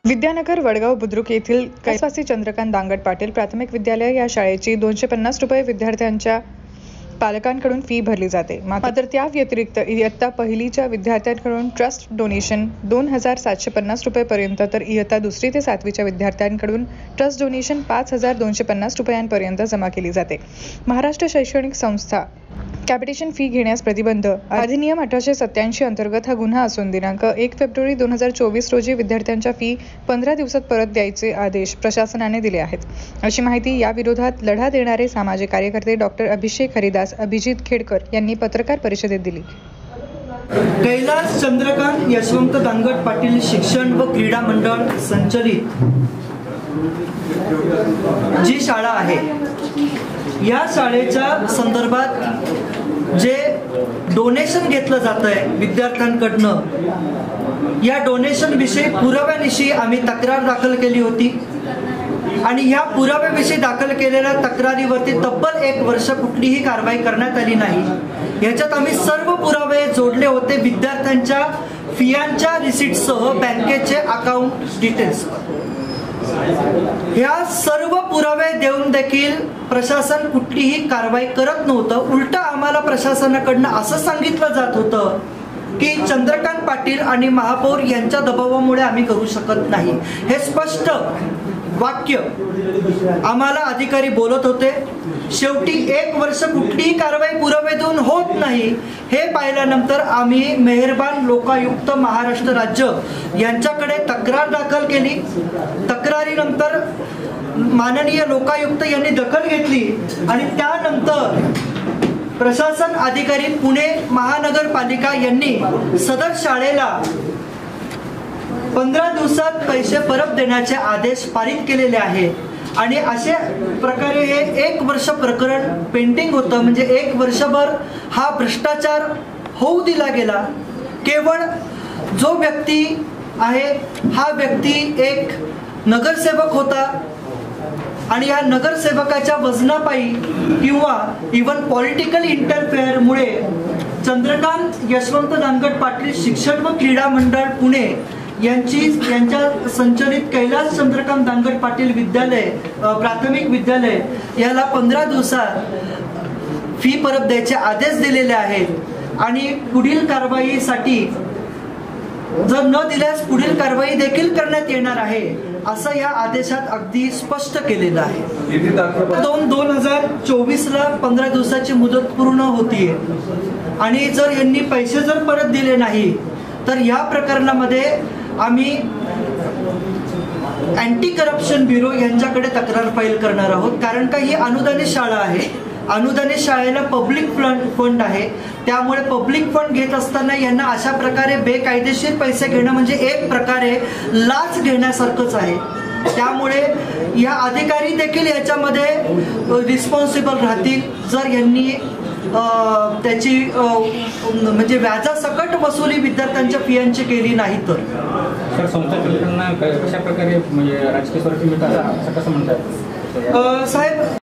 विद्यानगर वडगाव बुद्रुक येथील कैलासवासी चंद्रकांत दांगट पाटील प्राथमिक विद्यालय या शाळेची 250 रुपये विद्यार्थ्यांच्या पालकांकडून फी भरली जाते। मात्र त्या व्यतिरिक्त इयत्ता पहिलीच्या विद्यार्थ्यांकडून ट्रस्ट डोनेशन 2750 रुपये पर्यंत तर इयत्ता दुसरी ते सातवीच्या विद्यार्थ्यांकडून ट्रस्ट डोनेशन 5250 रुपयांपर्यंत जमा केली जाते। महाराष्ट्र शैक्षणिक संस्था कॅपिटेशन फी घेण्यास प्रतिबंध अधिनियम 1887 अंतर्गत हा गुन्हा असून दिनांक 1 फेब्रुवारी 2024 रोजी विद्यार्थ्यांच्या फी 15 दिवसात परत द्यायचे आदेश प्रशासनाने दिले आहेत, अशी माहिती या विरोधात लढा देणारे सामाजिक कार्यकर्ते डॉक्टर अभिषेक हरिदास अभिजित खेडकर यांनी पत्रकार परिषदेत दिली। कैलास चंद्रकांत यशवंत दांगट पाटील शिक्षण व क्रीडा मंडळ संचलित जी शाळा आहे या शाळेच्या संदर्भात जे डोनेशन घेतलं जात आहे विद्यार्थ्यांकडनं, या डोनेशन विषयी पुराव्याविषयी आम्ही तक्रार दाखल केली होती आणि या पुराव्याविषयी दाखल केलेल्या तक्रारीवरती तब्बल 1 वर्ष कुठलीही कारवाई करण्यात आली नाही। याच्यात आम्ही सर्व पुरावे जोडले होते विद्यार्थ्यांच्या फियांच्या रिसीटसह बँकेचे अकाउंट डिटेल्स। ह्या सर्व पुरावे देऊन देखील प्रशासन कुठलीही कारवाई करत नव्हतं। उलट आम्हाला प्रशासनाकडनं असं सांगितलं जात होतं की चंद्रकांत पाटील आणि महापौर यांच्या दबावामुळे आम्ही करू शकत नाही। हे स्पष्ट वाक्य आम्हाला अधिकारी बोलत होते। शेवटी 1 वर्ष कुठलीही कारवाई पुरावे देऊन होत नाही हे पाहिल्यानंतर आम्ही मेहरबान लोकायुक्त महाराष्ट्र राज्य यांच्याकडे तक्रार दाखल केली। तक्रारीनंतर माननीय लोकायुक्त यांनी दखल घेतली आणि त्यानंतर प्रशासन अधिकारी पुणे महानगरपालिका यांनी सदर शाळेला 15 दिवसात पैसे परत देण्याचे आदेश पारित केलेले आहेत आणि अशा प्रकारे हे 1 वर्ष प्रकरण पेंडिंग होतं। म्हणजे 1 वर्षभर हा भ्रष्टाचार होऊ दिला गेला। केवळ जो व्यक्ती आहे हा व्यक्ती एक नगरसेवक होता आणि या नगरसेवकाच्या वजनापायी किंवा इव्हन पॉलिटिकल इंटरफेअरमुळे चंद्रकांत यशवंत दांगट पाटील शिक्षण व क्रीडा मंडळ पुणे यांच्या संचलित कैलास चंद्रकांत दांगट पाटील विद्यालय प्राथमिक विद्यालय याला 15 दिवसात फी परत द्यायचे आदेश दिलेले आहेत आणि पुढील कारवाईसाठी जर न दिल्यास पुढील कारवाई देखील करण्यात येणार आहे असं या आदेशात अगदी स्पष्ट केलेलं आहे। 2024 ला 15 दिवसाची मुदत पूर्ण होतीये आणि जर यांनी पैसे जर परत दिले नाही तर या प्रकरणामध्ये आम्ही अँटी करप्शन ब्युरो यांच्याकडे तक्रार फाईल करणार आहोत। कारण का ही अनुदानित शाळा आहे, अनुदानित शाळेला पब्लिक फंड आहे, त्यामुळे पब्लिक फंड घेत असताना यांना अशा प्रकारे बेकायदेशीर पैसे घेणं म्हणजे एक प्रकारे लाच घेण्यासारखंच आहे। त्यामुळे या अधिकारी देखील याच्यामध्ये रिस्पॉन्सिबल राहतील जर यांनी त्याची म्हणजे व्याजासकट वसुली विद्यार्थ्यांच्या फियांची केली नाही तर। सर, संस्था कशा प्रकारे म्हणजे राजकीय स्वरूपी मिळतात असं कसं म्हणतात साहेब?